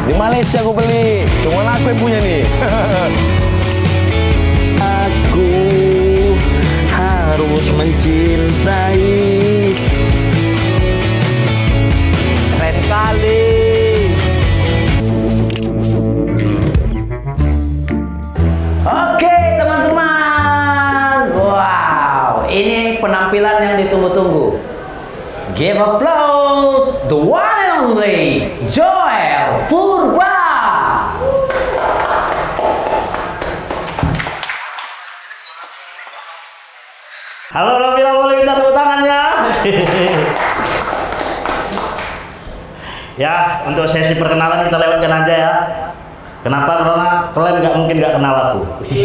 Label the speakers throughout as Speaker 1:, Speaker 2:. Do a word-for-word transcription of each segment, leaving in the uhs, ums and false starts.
Speaker 1: Di Malaysia aku beli. Cuma aku yang punya nih. Aku harus mencintai. Keren kali.
Speaker 2: Oke teman-teman, wow, ini penampilan yang ditunggu-tunggu. Give applause the one and only Joel Purba. Halo Nabila, boleh minta tepuk tangannya? Ya, untuk sesi perkenalan kita lewatkan aja ya. Kenapa? Karena kalian nggak mungkin nggak kenal aku.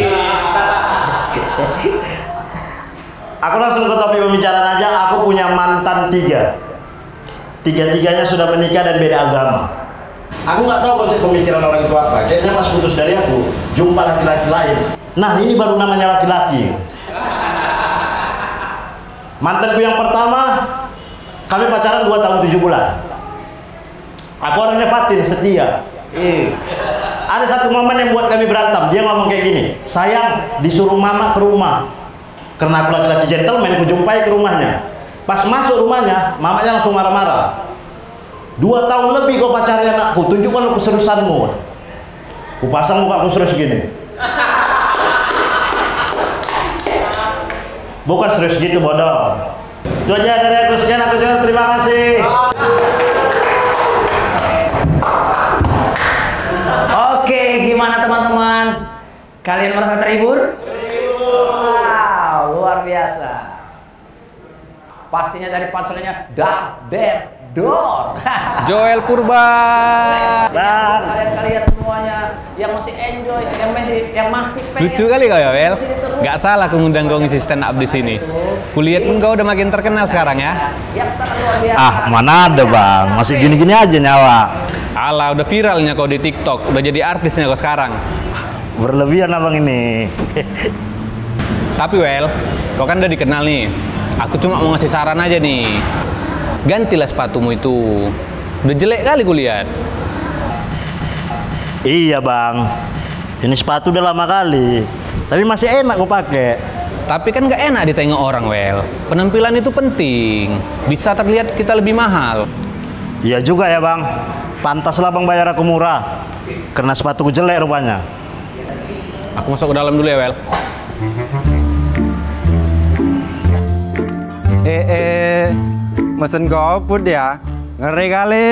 Speaker 2: Aku langsung ke topik pembicaraan aja. Aku punya mantan tiga. Tiga-tiganya sudah menikah dan beda agama. Aku nggak tahu konsep pemikiran orang itu apa. Kayaknya pas putus dari aku, jumpa laki-laki lain. Nah, ini baru namanya laki-laki. Mantanku yang pertama, kami pacaran dua tahun tujuh bulan. Aku orangnya fatin, setia. Eh. Ada satu momen yang buat kami berantem. Dia ngomong kayak gini, sayang, disuruh mama ke rumah. Karena aku laki-laki gentleman, ku jumpai ke rumahnya. Pas masuk rumahnya, mamanya langsung marah-marah. Dua tahun lebih kau pacari anakku, tunjukkan keseriusanmu. Ku pasang muka aku serius gini. Bukan serius gitu, bodoh. Itu aja dari aku, sekian aku jual, terima kasih. Oke, gimana teman-teman? Kalian merasa terhibur? Wow, luar biasa. Pastinya dari panselnya Dark Der Dor.
Speaker 3: Joel Purba.
Speaker 2: Nah, kalian-kalian semuanya yang masih enjoy, yang masih yang masih pengen.
Speaker 3: Lucu kali kau ya, Wel. Gak salah aku ngundang kau ngisi stand up di sini. Kulihat pun kau udah makin terkenal sekarang ya.
Speaker 2: Yang sangat luar biasa.
Speaker 4: Ah, mana ada bang, masih gini-gini aja nyawa.
Speaker 3: Alah, udah viralnya kau di TikTok, udah jadi artisnya kau sekarang.
Speaker 4: Berlebihan abang ini.
Speaker 3: Tapi Wel, kau kan udah dikenal nih. Aku cuma mau ngasih saran aja nih. Gantilah sepatumu itu. Udah jelek kali kulihat.
Speaker 4: Iya bang, ini sepatu udah lama kali, tapi masih enak kau pakai.
Speaker 3: Tapi kan gak enak ditengok orang, Wel. Penampilan itu penting. Bisa terlihat kita lebih mahal.
Speaker 4: Iya juga ya bang, pantaslah bang bayar aku murah, karena sepatuku jelek rupanya.
Speaker 3: Aku masuk ke dalam dulu ya, Wel.
Speaker 5: Eh, eh, mesen GoFood ya? Ngeri kali.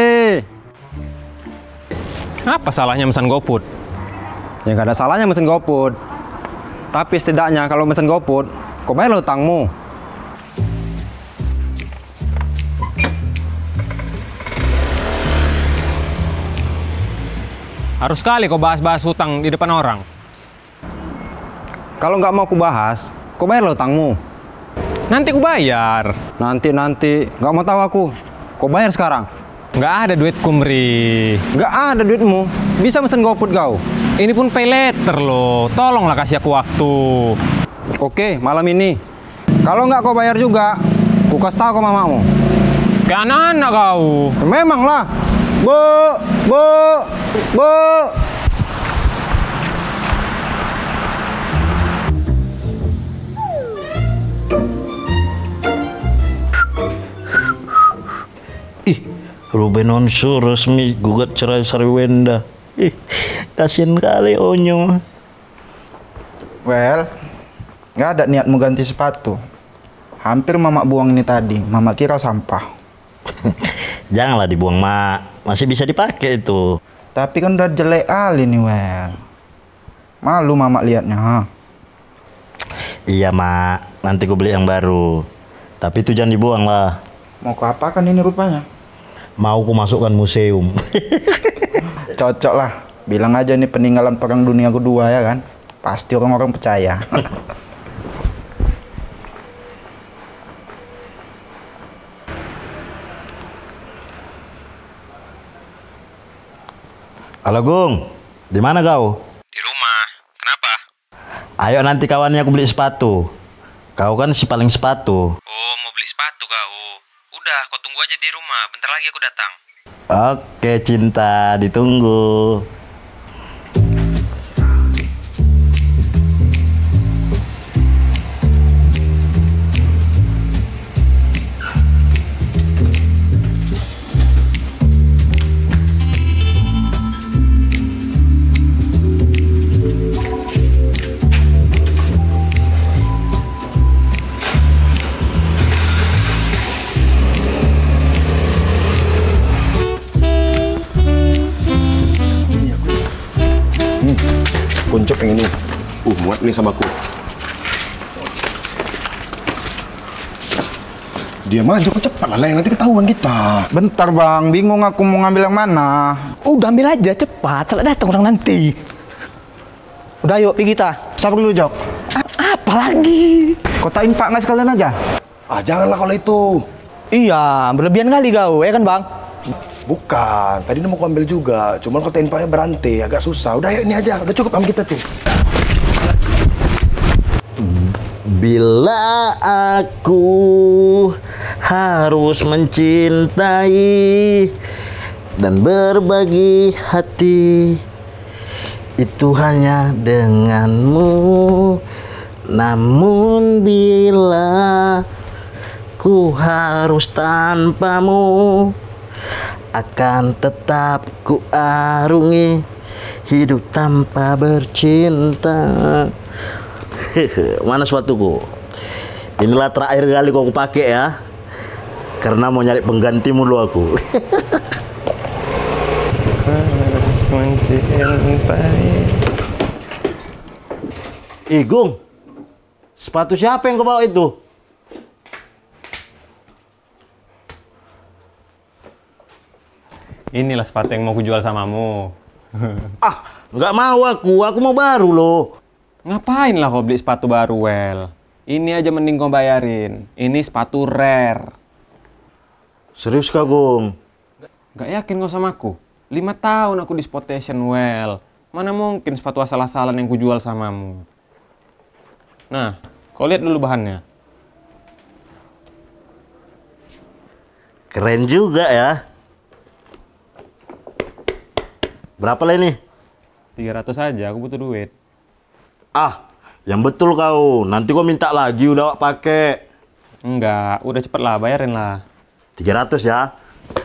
Speaker 3: Apa salahnya pesan GoFood?
Speaker 5: Ya nggak ada salahnya mesen GoFood. Tapi setidaknya kalau mesen GoFood, kau bayar utangmu.
Speaker 3: Harus sekali kau bahas-bahas hutang di depan orang.
Speaker 5: Kalau nggak mau ku bahas, kau bayar utangmu.
Speaker 3: Nanti ku bayar.
Speaker 5: Nanti nanti nggak mau tahu aku. Kau bayar sekarang.
Speaker 3: Nggak ada duitku, Mri.
Speaker 5: Nggak ada duitmu. Bisa mesen GoFood kau.
Speaker 3: Ini pun pay later loh. Tolonglah kasih aku waktu.
Speaker 5: Oke, malam ini. Kalau nggak kau bayar juga, ku kasih tahu ke mamamu.
Speaker 3: Kayak anak-anak kau.
Speaker 5: Memang lah. Bu, bu, bu.
Speaker 4: Ih, Ruben Onsu resmi gugat cerai Sariwenda. Ih, kasian kali Onyo.
Speaker 6: Well, nggak ada niatmu ganti sepatu. Hampir mama buang ini tadi, mama kira sampah.
Speaker 4: Janganlah dibuang mak, masih bisa dipakai itu.
Speaker 6: Tapi kan udah jelek kali nih, Well. Malu mama liatnya, ha?
Speaker 4: Iya mak, nanti ku beli yang baru. Tapi itu jangan dibuang lah.
Speaker 6: Mau ku apakan ini rupanya?
Speaker 4: Mau ku masukkan museum.
Speaker 6: Cocok lah, bilang aja nih peninggalan perang dunia kedua ya kan? Pasti orang-orang percaya.
Speaker 4: Halo Gung, di mana kau?
Speaker 7: Di rumah. Kenapa?
Speaker 4: Ayo nanti kawannya aku beli sepatu. Kau kan si paling sepatu.
Speaker 7: Oh, mau beli sepatu kau. Udah, kau tunggu aja di rumah. Bentar lagi aku datang.
Speaker 4: Oke cinta, ditunggu.
Speaker 8: Kuncuk yang ini. Uh, muat nih sama aku. Dia maju cepat lah, yang nanti ketahuan kita.
Speaker 6: Bentar bang, bingung aku mau ngambil yang mana.
Speaker 1: Udah ambil aja cepat, salah datang orang nanti. Udah yuk pergi kita.
Speaker 6: Sabar dulu Jok.
Speaker 1: A- apa lagi?
Speaker 6: Kota infak nggak sekalian aja?
Speaker 8: Ah, janganlah kalau itu.
Speaker 1: Iya, berlebihan kali kau, ya kan bang?
Speaker 8: Bukan, tadi mau aku ambil juga. Cuman kota infaknya berantai, agak susah. Udah yuk ini aja, udah cukup sama kita tuh.
Speaker 4: Bila aku harus mencintai dan berbagi hati, itu hanya denganmu. Namun bila ku harus tanpamu, akan tetap ku arungi hidup tanpa bercinta. Mana sepatuku? Inilah terakhir kali kau pakai ya, karena mau nyari pengganti mulu aku. Ih Gung, sepatu siapa yang kau bawa itu?
Speaker 3: Inilah sepatu yang mau kujual samamu.
Speaker 4: Ah, nggak mau aku, aku mau baru loh.
Speaker 3: Ngapain lah kau beli sepatu baru, Well? Ini aja mending kau bayarin. Ini sepatu rare.
Speaker 4: Serius kah, Gung?
Speaker 3: Gak yakin kau sama aku? Lima tahun aku di Sportation, Well. Mana mungkin sepatu asal-asalan yang kujual samamu? Nah, kau lihat dulu bahannya.
Speaker 4: Keren juga ya. Berapa lah ini?
Speaker 3: tiga ratus aja, aku butuh duit.
Speaker 4: Ah, yang betul kau. Nanti kau minta lagi, udah wak pakai.
Speaker 3: Enggak, udah cepet lah, bayarin lah.
Speaker 4: tiga ratus ya.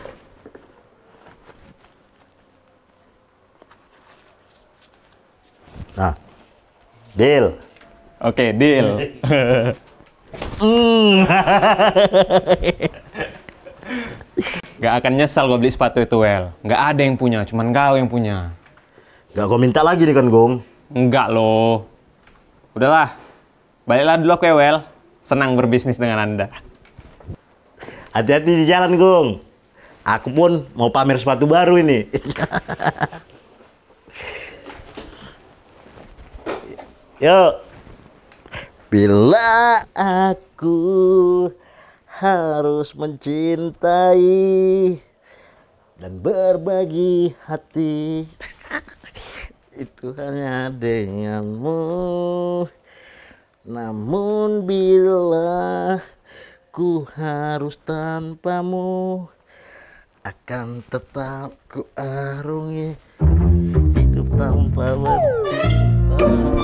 Speaker 4: Nah, deal.
Speaker 3: Oke, deal.
Speaker 4: Hmm.
Speaker 3: Gak akan nyesal gue beli sepatu itu, Well. Gak ada yang punya, cuman kau yang punya.
Speaker 4: Gak kau minta lagi nih kan, Gung?
Speaker 3: Enggak loh. Udahlah, baliklah dulu aku ya, Well. Senang berbisnis dengan Anda.
Speaker 4: Hati-hati di jalan, Gung. Aku pun mau pamer sepatu baru ini. Yuk. Bila aku harus mencintai dan berbagi hati, itu hanya denganmu. Namun bila ku harus tanpamu, akan tetap ku arungi hidup tanpa bercinta.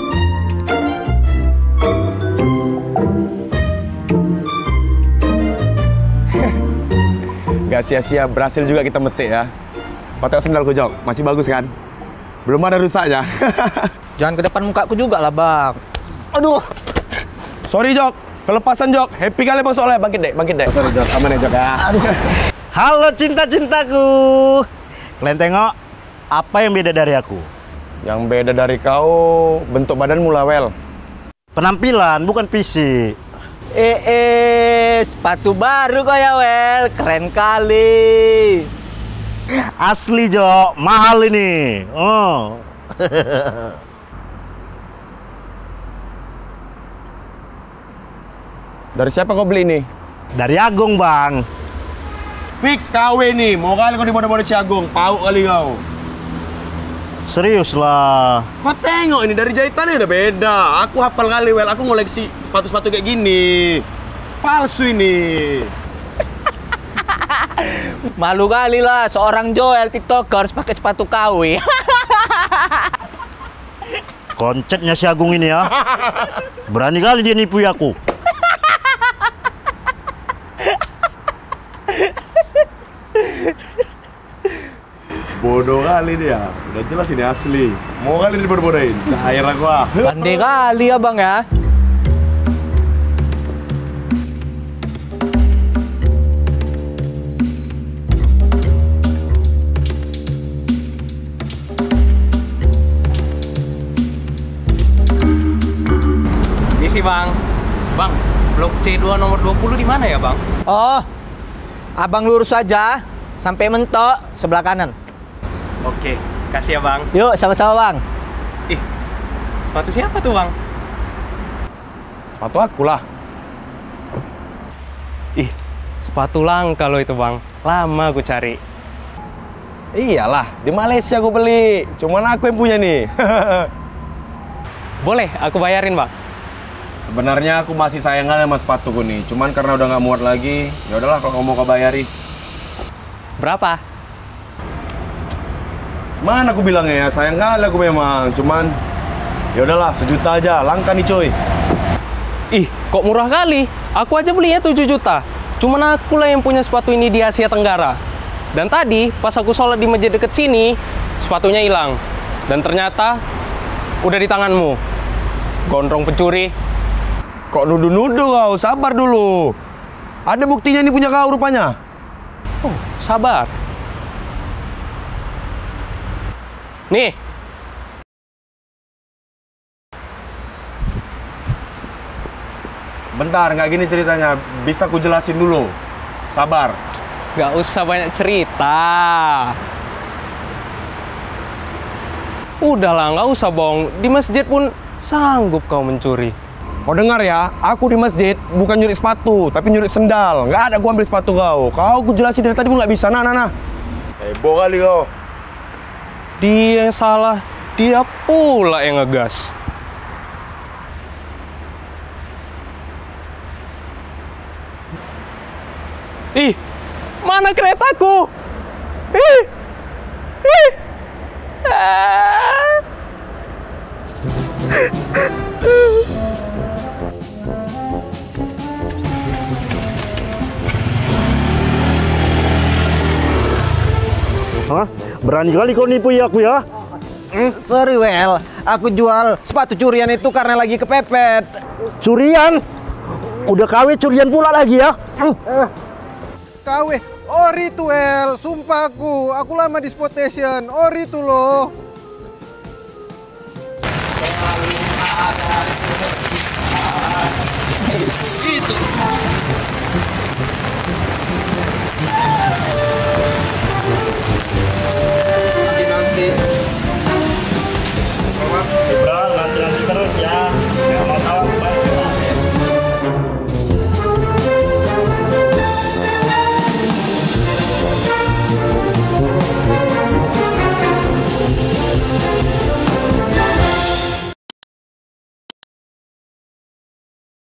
Speaker 8: Gak sia-sia berhasil juga kita metik ya. Kau tengok sendalku, Jok, masih bagus kan? Belum ada rusaknya.
Speaker 1: Jangan ke depan mukaku juga lah, Bang.
Speaker 8: Aduh. Sorry, Jok. Kelepasan, Jok. Happy kali Bang soalnya. Bangkit, Dek. Bangkit, Dek. Sorry, Jok. Aman ya, Jok ya. Aduh.
Speaker 4: Halo cinta-cintaku. Kalian tengok apa yang beda dari aku?
Speaker 8: Yang beda dari kau, bentuk badanmu lah, Well.
Speaker 4: Penampilan, bukan fisik.
Speaker 1: Eh, eh, sepatu baru kok ya, Well. Keren kali.
Speaker 4: Asli, Jok. Mahal ini. Oh.
Speaker 8: Dari siapa kau beli ini?
Speaker 4: Dari Agung, Bang.
Speaker 8: Fix K W nih. Mau kali kau dibodoh-bodoh si Agung. Pau kali kau.
Speaker 4: Serius lah.
Speaker 8: Kau tengok ini dari jahitannya udah beda. Aku hafal kali, Well. Aku ngoleksi sepatu-sepatu kayak gini. Palsu ini.
Speaker 1: Malu kali lah seorang Joel TikToker harus pakai sepatu K W.
Speaker 2: Koncetnya si Agung ini ya. Berani kali dia nipu aku.
Speaker 8: Bodoh kali dia. Udah jelas ini asli. Mau kali dibodoh-bodohin. Cair aku ah.
Speaker 1: Pandai kali abang ya.
Speaker 9: Ini sih bang. Bang, blok C dua nomor dua puluh di mana ya bang?
Speaker 1: Oh, abang lurus saja sampai mentok sebelah kanan.
Speaker 9: Oke, kasih ya bang.
Speaker 1: Yuk, sama-sama bang.
Speaker 9: Ih, sepatu siapa tuh bang?
Speaker 8: Sepatu aku lah.
Speaker 9: Ih, sepatu langka lo itu bang. Lama aku cari.
Speaker 8: Iyalah, di Malaysia aku beli. Cuman aku yang punya nih.
Speaker 9: Boleh, aku bayarin bang.
Speaker 8: Sebenarnya aku masih sayang kali sama sepatuku nih. Cuman karena udah nggak muat lagi, ya udahlah kalau kamu mau kau bayari.
Speaker 9: Berapa?
Speaker 8: Mana aku bilangnya ya, sayang kali aku memang. Cuman ya udahlah, sejuta aja. Langka nih coy.
Speaker 9: Ih, kok murah kali? Aku aja belinya tujuh juta. Cuman aku lah yang punya sepatu ini di Asia Tenggara. Dan tadi pas aku sholat di masjid deket sini, sepatunya hilang. Dan ternyata udah di tanganmu. Gondrong pencuri.
Speaker 8: Kok nuduh-nuduh kau? Sabar dulu. Ada buktinya ini punya kau rupanya.
Speaker 9: Oh, sabar. Nih.
Speaker 8: Bentar, nggak gini ceritanya. Bisa ku jelasin dulu. Sabar.
Speaker 9: Gak usah banyak cerita. Udahlah, nggak usah bohong. Di masjid pun sanggup kau mencuri.
Speaker 8: Kau dengar ya, aku di masjid bukan nyuri sepatu, tapi nyuri sendal. Nggak ada gua ambil sepatu kau. Kau ku jelasin dari tadi pun nggak bisa. Nah, nah, nah. Heboh kali kau.
Speaker 9: Dia yang salah, dia pula yang ngegas. Ih, mana keretaku? Ih, ih. Ah.
Speaker 2: Hah? Berani kali kau nipu ya aku ya?
Speaker 1: Hmm, sorry Well, aku jual sepatu curian itu karena lagi kepepet.
Speaker 2: Curian? Udah K W curian pula lagi ya?
Speaker 10: K W, ori tuh El, sumpah aku, aku lama di Spotation, ori tuh loh.
Speaker 9: Itu.